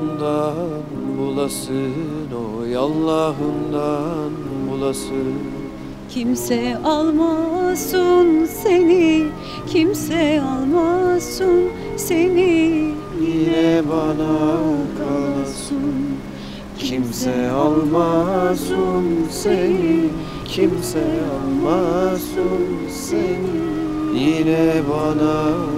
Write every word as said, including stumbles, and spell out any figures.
Allah'ından bulasın, oy Allah'ından bulasın. Kimse almasın seni, kimse almasın seni, Yine bana kalasın. Kimse almasın seni, kimse almasın seni, yine bana